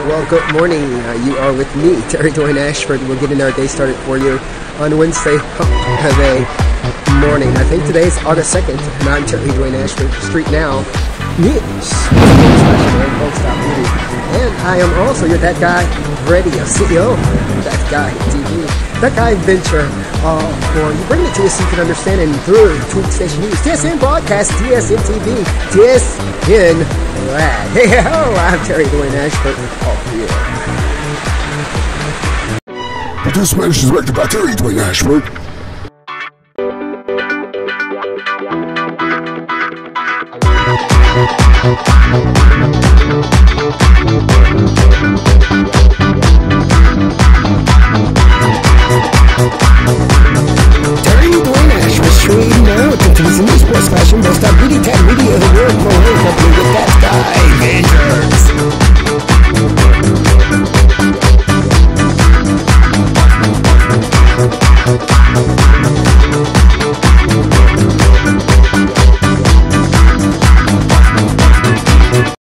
Well, good morning. You are with me, Dwayne Ashford. We're getting our day started for you on Wednesday Hump Day morning. I think today's August 2nd, and I'm Dwayne Ashford, StreetNOW News. And I am also your That Guy Radio CEO, That Guy TV, DatguyVenture. For you bring it to us so you can understand it through Tweet Station News, TSN Broadcast, TSN TV, TSN Rad. Hey ho, I'm Dwayne Ashford. All for you. This message is directed by Dwayne Ashford. Dwayne Ashford, StreetNOW, continues in sports fashion, most of beauty tech media, the world promoting company with DatguyVenture.